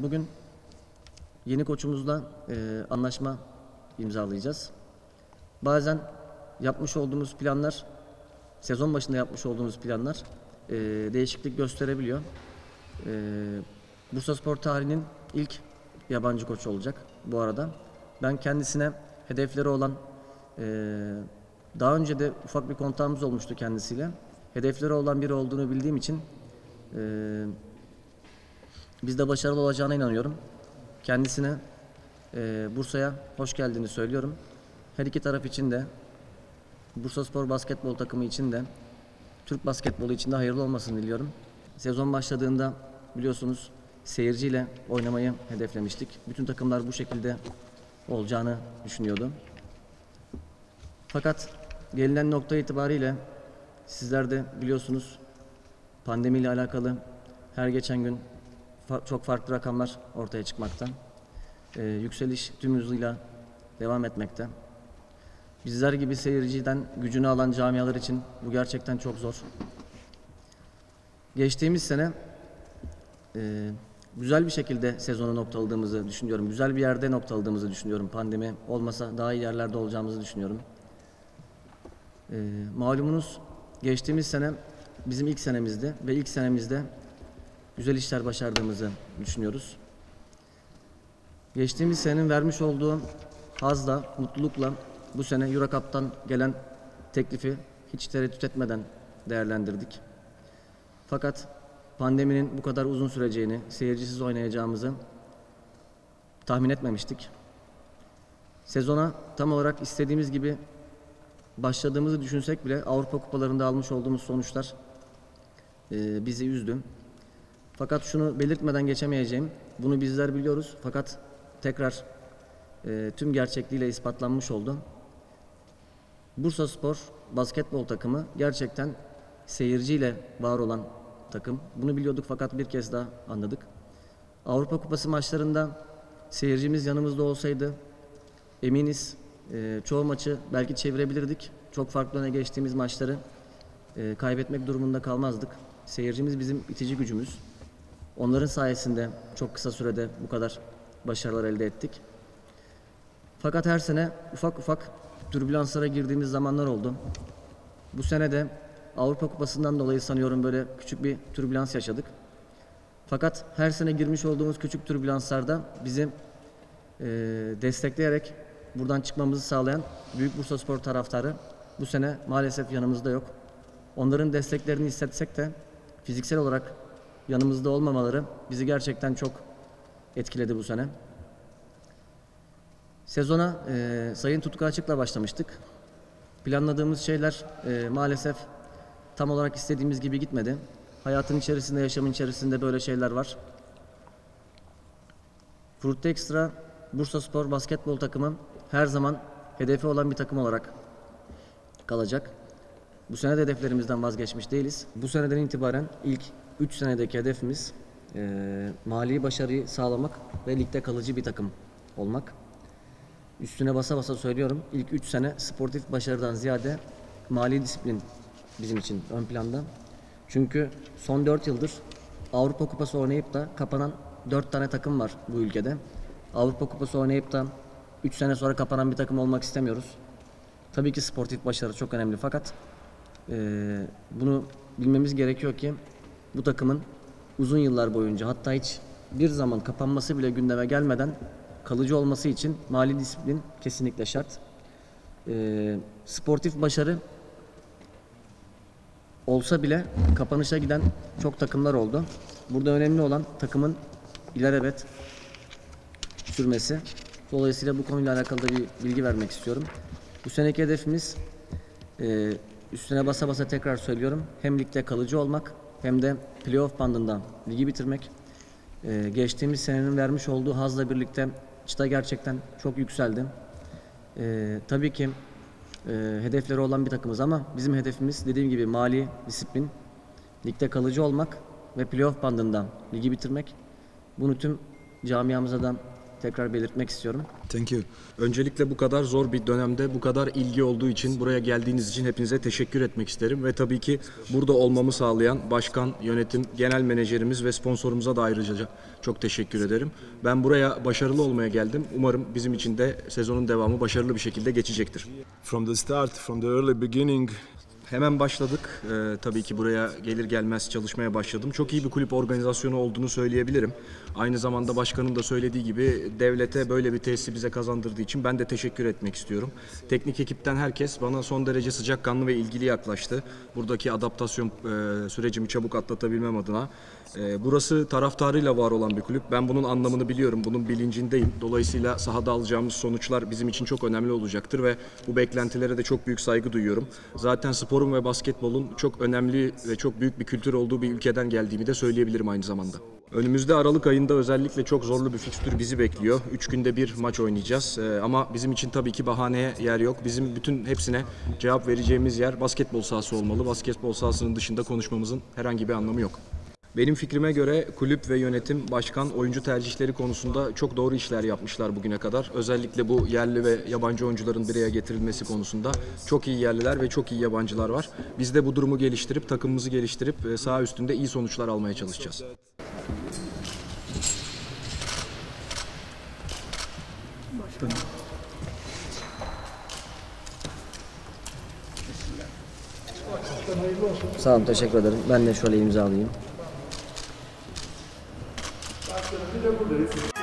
Bugün yeni koçumuzla anlaşma imzalayacağız. Bazen yapmış olduğumuz planlar, sezon başında yapmış olduğumuz planlar değişiklik gösterebiliyor. Bursaspor tarihinin ilk yabancı koçu olacak bu arada. Ben kendisine hedefleri olan, daha önce de ufak bir kontağımız olmuştu kendisiyle. Hedefleri olan biri olduğunu bildiğim için biz de başarılı olacağına inanıyorum. Kendisine Bursa'ya hoş geldiğini söylüyorum. Her iki taraf için de, Bursaspor basketbol takımı için de, Türk basketbolu için de hayırlı olmasını diliyorum. Sezon başladığında biliyorsunuz seyirciyle oynamayı hedeflemiştik. Bütün takımlar bu şekilde olacağını düşünüyordu. Fakat gelinen nokta itibariyle sizler de biliyorsunuz pandemiyle alakalı her geçen gün çok farklı rakamlar ortaya çıkmakta. Yükseliş tüm hızıyla devam etmekte. Bizler gibi seyirciden gücünü alan camialar için bu gerçekten çok zor. Geçtiğimiz sene güzel bir şekilde sezonu noktaladığımızı düşünüyorum. Güzel bir yerde noktaladığımızı düşünüyorum. Pandemi olmasa daha iyi yerlerde olacağımızı düşünüyorum. Malumunuz geçtiğimiz sene bizim ilk senemizdi ve ilk senemizde güzel işler başardığımızı düşünüyoruz. Geçtiğimiz senenin vermiş olduğu hazla, mutlulukla bu sene Euro Cup'tan gelen teklifi hiç tereddüt etmeden değerlendirdik. Fakat pandeminin bu kadar uzun süreceğini, seyircisiz oynayacağımızı tahmin etmemiştik. Sezona tam olarak istediğimiz gibi başladığımızı düşünsek bile Avrupa Kupalarında almış olduğumuz sonuçlar bizi üzdü. Fakat şunu belirtmeden geçemeyeceğim, bunu bizler biliyoruz fakat tekrar tüm gerçekliğiyle ispatlanmış oldu. Bursaspor basketbol takımı gerçekten seyirciyle var olan takım. Bunu biliyorduk fakat bir kez daha anladık. Avrupa Kupası maçlarında seyircimiz yanımızda olsaydı eminiz çoğu maçı belki çevirebilirdik. Çok farklı öne geçtiğimiz maçları kaybetmek durumunda kalmazdık. Seyircimiz bizim itici gücümüz. Onların sayesinde çok kısa sürede bu kadar başarılar elde ettik. Fakat her sene ufak ufak türbülanslara girdiğimiz zamanlar oldu. Bu sene de Avrupa Kupası'ndan dolayı sanıyorum böyle küçük bir türbülans yaşadık. Fakat her sene girmiş olduğumuz küçük türbülanslarda bizi destekleyerek buradan çıkmamızı sağlayan Büyük Bursaspor taraftarı bu sene maalesef yanımızda yok. Onların desteklerini hissetsek de fiziksel olarak yanımızda olmamaları bizi gerçekten çok etkiledi bu sene. Sezona Sayın Tutku Açık'la başlamıştık. Planladığımız şeyler maalesef tam olarak istediğimiz gibi gitmedi. Hayatın içerisinde, yaşamın içerisinde böyle şeyler var. Frutti Extra Bursaspor basketbol takımı her zaman hedefi olan bir takım olarak kalacak. Bu sene de hedeflerimizden vazgeçmiş değiliz. Bu seneden itibaren ilk 3 senedeki hedefimiz mali başarıyı sağlamak ve ligde kalıcı bir takım olmak. Üstüne basa basa söylüyorum. İlk 3 sene sportif başarıdan ziyade mali disiplin bizim için ön planda. Çünkü son 4 yıldır Avrupa Kupası oynayıp da kapanan 4 tane takım var bu ülkede. Avrupa Kupası oynayıp da 3 sene sonra kapanan bir takım olmak istemiyoruz. Tabii ki sportif başarı çok önemli fakat bunu bilmemiz gerekiyor ki bu takımın uzun yıllar boyunca hatta hiç bir zaman kapanması bile gündeme gelmeden kalıcı olması için mali disiplin kesinlikle şart. Sportif başarı olsa bile kapanışa giden çok takımlar oldu. Burada önemli olan takımın ilelebet sürmesi. Dolayısıyla bu konuyla alakalı da bir bilgi vermek istiyorum. Bu seneki hedefimiz üstüne basa basa tekrar söylüyorum. Hem ligde kalıcı olmak hem de playoff bandında ligi bitirmek. Geçtiğimiz senenin vermiş olduğu hazla birlikte çıta gerçekten çok yükseldi. Tabii ki hedefleri olan bir takımız ama bizim hedefimiz dediğim gibi mali disiplin, ligde kalıcı olmak ve playoff bandında ligi bitirmek. Bunu tüm camiamıza da tekrar belirtmek istiyorum. Thank you. Öncelikle bu kadar zor bir dönemde bu kadar ilgi olduğu için, buraya geldiğiniz için hepinize teşekkür etmek isterim. Ve tabii ki burada olmamı sağlayan başkan, yönetim, genel menajerimiz ve sponsorumuza da ayrıca çok teşekkür ederim. Ben buraya başarılı olmaya geldim. Umarım bizim için de sezonun devamı başarılı bir şekilde geçecektir. From the start, from the early beginning, Hemen başladık. Tabii ki buraya gelir gelmez çalışmaya başladım. Çok iyi bir kulüp organizasyonu olduğunu söyleyebilirim. Aynı zamanda başkanın da söylediği gibi devlete böyle bir tesisi bize kazandırdığı için ben de teşekkür etmek istiyorum. Teknik ekipten herkes bana son derece sıcakkanlı ve ilgili yaklaştı. Buradaki adaptasyon sürecimi çabuk atlatabilmem adına. Burası taraftarıyla var olan bir kulüp. Ben bunun anlamını biliyorum, bunun bilincindeyim. Dolayısıyla sahada alacağımız sonuçlar bizim için çok önemli olacaktır ve bu beklentilere de çok büyük saygı duyuyorum. Zaten sporun ve basketbolun çok önemli ve çok büyük bir kültür olduğu bir ülkeden geldiğimi de söyleyebilirim aynı zamanda. Önümüzde Aralık ayında özellikle çok zorlu bir fikstür bizi bekliyor. 3 günde bir maç oynayacağız ama bizim için tabii ki bahaneye yer yok. Bizim bütün hepsine cevap vereceğimiz yer basketbol sahası olmalı. Basketbol sahasının dışında konuşmamızın herhangi bir anlamı yok. Benim fikrime göre kulüp ve yönetim, başkan, oyuncu tercihleri konusunda çok doğru işler yapmışlar bugüne kadar. Özellikle bu yerli ve yabancı oyuncuların bir araya getirilmesi konusunda çok iyi yerliler ve çok iyi yabancılar var. Biz de bu durumu geliştirip, takımımızı geliştirip saha üstünde iyi sonuçlar almaya çalışacağız. Sağ olun, teşekkür ederim. Ben de şöyle imzalayayım.